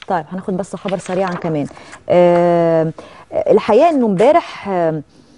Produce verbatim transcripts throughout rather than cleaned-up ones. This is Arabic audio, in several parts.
طيب هناخد بس خبر سريعا كمان. أه الحقيقه انه امبارح أه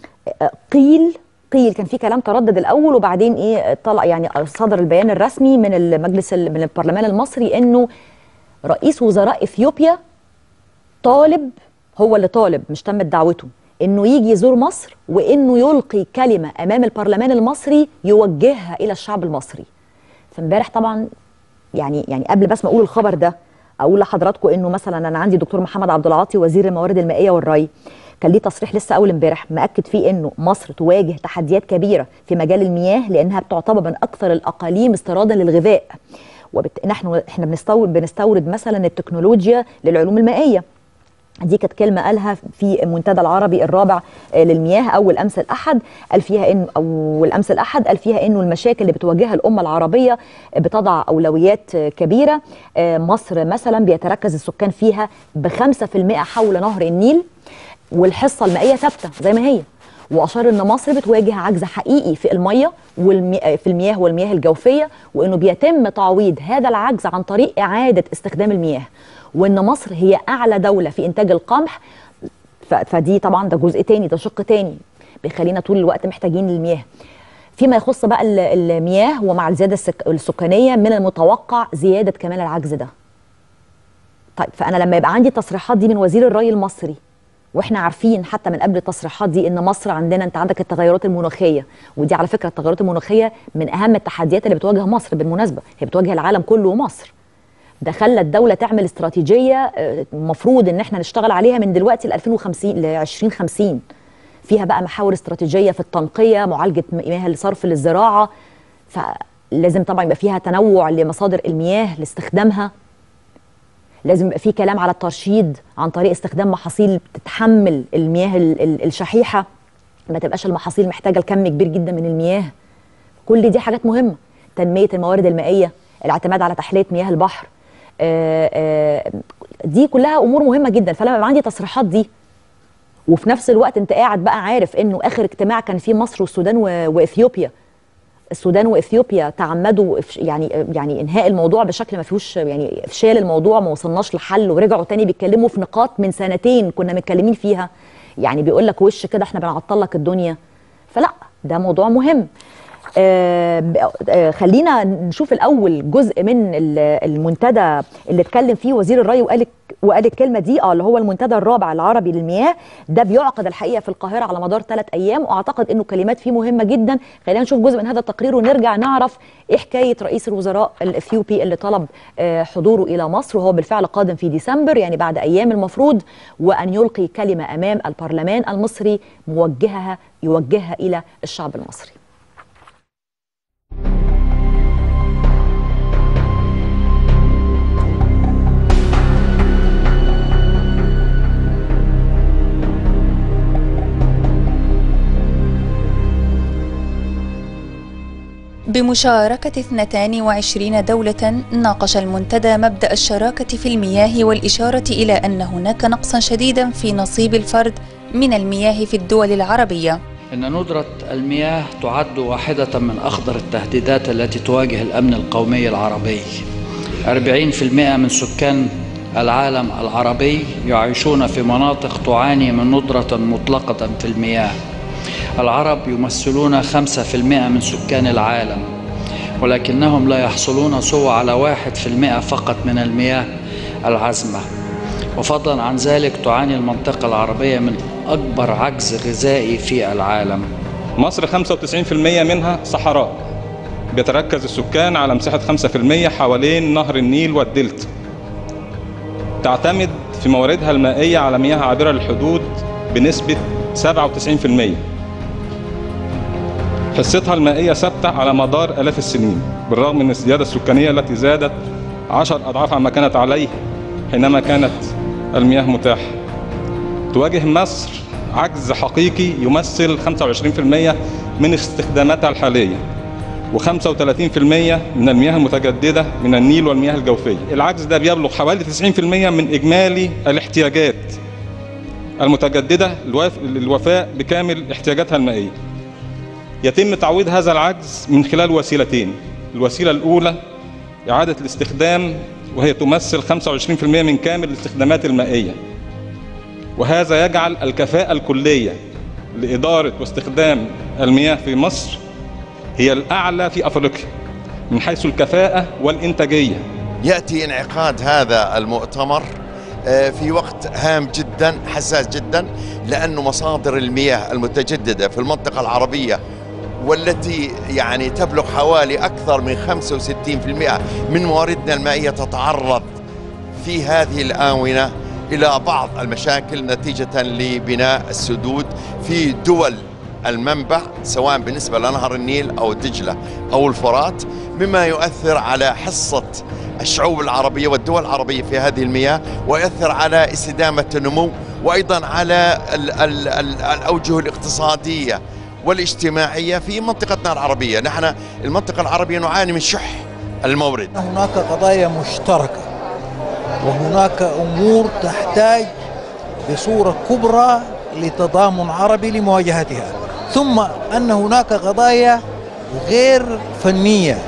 قيل قيل كان في كلام تردد الاول وبعدين ايه طلع يعني صدر البيان الرسمي من المجلس من البرلمان المصري انه رئيس وزراء اثيوبيا طالب، هو اللي طالب مش تمت دعوته، انه يجي يزور مصر وانه يلقي كلمه امام البرلمان المصري يوجهها الى الشعب المصري. فامبارح طبعا يعني يعني قبل بس ما اقول الخبر ده اقول لحضراتكم انه مثلا انا عندي دكتور محمد عبد العاطي وزير الموارد المائيه والري كان ليه تصريح لسه اول امبارح مأكد فيه انه مصر تواجه تحديات كبيره في مجال المياه لانها بتعتبر من اكثر الاقاليم استيرادا للغذاء، ونحن احنا بنستورد بنستورد مثلا التكنولوجيا للعلوم المائيه. دي كانت كلمه قالها في المنتدى العربي الرابع للمياه اول امس الاحد، قال فيها انه او الامس الاحد قال فيها انه المشاكل اللي بتواجهها الامه العربيه بتضع اولويات كبيره. مصر مثلا بيتركز السكان فيها بخمسة في المئة حول نهر النيل والحصه المائيه ثابته زي ما هي، واشار ان مصر بتواجه عجز حقيقي في الميه والمي... في المياه والمياه الجوفيه، وانه بيتم تعويض هذا العجز عن طريق اعاده استخدام المياه، وان مصر هي اعلى دوله في انتاج القمح. ف... فدي طبعا ده جزء تاني، ده شق تاني بيخلينا طول الوقت محتاجين المياه. فيما يخص بقى المياه ومع الزياده السك... السكانيه من المتوقع زياده كمان العجز ده. طيب فانا لما يبقى عندي تصريحات دي من وزير الري المصري، واحنا عارفين حتى من قبل التصريحات دي ان مصر عندنا، انت عندك التغيرات المناخيه، ودي على فكره التغيرات المناخيه من اهم التحديات اللي بتواجه مصر بالمناسبه، هي بتواجه العالم كله ومصر. ده خلى الدوله تعمل استراتيجيه المفروض ان احنا نشتغل عليها من دلوقتي ل ألفين وخمسين ل ألفين وخمسين، فيها بقى محاور استراتيجيه في التنقيه، معالجه مياه الصرف للزراعه، فلازم طبعا يبقى فيها تنوع لمصادر المياه لاستخدامها. لازم يبقى في كلام على الترشيد عن طريق استخدام محاصيل تتحمل المياه الشحيحه، ما تبقاش المحاصيل محتاجه لكم كبير جدا من المياه. كل دي حاجات مهمه. تنميه الموارد المائيه، الاعتماد على تحليه مياه البحر، آآ آآ دي كلها امور مهمه جدا. فلما يبقى عندي تصريحات دي وفي نفس الوقت انت قاعد بقى عارف انه اخر اجتماع كان فيه مصر والسودان واثيوبيا، السودان واثيوبيا تعمدوا يعني يعني انهاء الموضوع بشكل ما فيهوش يعني افشال الموضوع، ما وصلناش لحل، ورجعوا تاني بيتكلموا في نقاط من سنتين كنا متكلمين فيها، يعني بيقول لك وش كده احنا بنعطل لك الدنيا. فلا ده موضوع مهم. آه آه خلينا نشوف الاول جزء من المنتدى اللي اتكلم فيه وزير الري وقال وقال الكلمه دي، اه اللي هو المنتدى الرابع العربي للمياه. ده بيعقد الحقيقه في القاهره على مدار ثلاث ايام، واعتقد انه كلمات فيه مهمه جدا. خلينا نشوف جزء من هذا التقرير ونرجع نعرف ايه حكايه رئيس الوزراء الاثيوبي اللي طلب آه حضوره الى مصر، وهو بالفعل قادم في ديسمبر يعني بعد ايام المفروض، وان يلقي كلمه امام البرلمان المصري موجهها يوجهها الى الشعب المصري. بمشاركة اثنتين وعشرين دولة ناقش المنتدى مبدأ الشراكة في المياه والإشارة إلى أن هناك نقصا شديدا في نصيب الفرد من المياه في الدول العربية. إن ندرة المياه تعد واحدة من أخطر التهديدات التي تواجه الأمن القومي العربي. أربعين بالمئة من سكان العالم العربي يعيشون في مناطق تعاني من ندرة مطلقة في المياه. العرب يمثلون خمسة بالمئة من سكان العالم، ولكنهم لا يحصلون سوى على واحد بالمئة فقط من المياه العذبة. وفضلا عن ذلك تعاني المنطقة العربية من أكبر عجز غذائي في العالم. مصر خمسة وتسعين بالمئة منها صحراء، بيتركز السكان على مساحة خمسة بالمئة حوالين نهر النيل والدلتا. تعتمد في مواردها المائية على مياه عابرة للحدود بنسبة سبعة وتسعين بالمئة. حصتها المائية ثابتة على مدار آلاف السنين، بالرغم من الزيادة السكانية التي زادت عشر أضعاف عما كانت عليه حينما كانت المياه متاحة. تواجه مصر عجز حقيقي يمثل خمسة وعشرين بالمئة من استخداماتها الحالية، وخمسة وثلاثين بالمئة من المياه المتجددة من النيل والمياه الجوفية. العجز ده بيبلغ حوالي تسعين بالمئة من إجمالي الاحتياجات المتجددة للوفاء بكامل احتياجاتها المائية. يتم تعويض هذا العجز من خلال وسيلتين. الوسيلة الأولى إعادة الاستخدام وهي تمثل خمسة وعشرين بالمئة من كامل الاستخدامات المائية، وهذا يجعل الكفاءة الكلية لإدارة واستخدام المياه في مصر هي الأعلى في أفريقيا من حيث الكفاءة والإنتاجية. يأتي انعقاد هذا المؤتمر في وقت هام جدا، حساس جدا، لأن مصادر المياه المتجددة في المنطقة العربية والتي يعني تبلغ حوالي أكثر من خمسة وستين بالمئة من مواردنا المائية تتعرض في هذه الآونة إلى بعض المشاكل نتيجة لبناء السدود في دول المنبع، سواء بالنسبة لنهر النيل أو دجلة أو الفرات، مما يؤثر على حصة الشعوب العربية والدول العربية في هذه المياه، ويؤثر على استدامة النمو، وأيضا على ال ال ال الأوجه الاقتصادية والاجتماعية في منطقتنا العربية. نحن المنطقة العربية نعاني من شح المورد. هناك قضايا مشتركة وهناك أمور تحتاج بصورة كبرى لتضامن عربي لمواجهتها، ثم أن هناك قضايا غير فنية،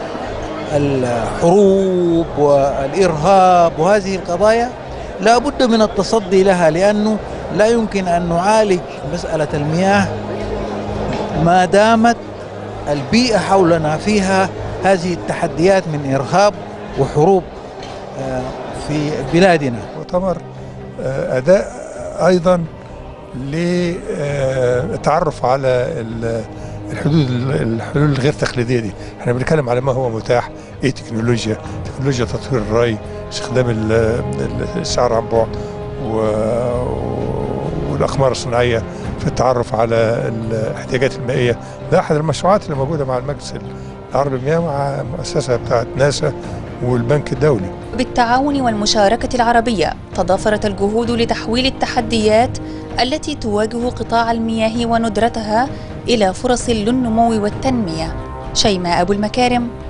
الحروب والإرهاب، وهذه القضايا لا بد من التصدي لها، لأنه لا يمكن أن نعالج مسألة المياه ما دامت البيئة حولنا فيها هذه التحديات من إرهاب وحروب في بلادنا. مؤتمر أداء أيضا للتعرف على الحدود الحلول الغير تقليدية دي. احنا بنتكلم على ما هو متاح، ايه تكنولوجيا تكنولوجيا تطوير الري، استخدام الشعر عن بعد والأقمار الصناعية في التعرف على الاحتياجات المائية. ده أحد المشروعات اللي موجودة مع المجلس العربي للمياه مع المؤسسة بتاعت ناسا والبنك الدولي. بالتعاون والمشاركة العربية تضافرت الجهود لتحويل التحديات التي تواجه قطاع المياه وندرتها إلى فرص للنمو والتنمية. شيماء أبو المكارم،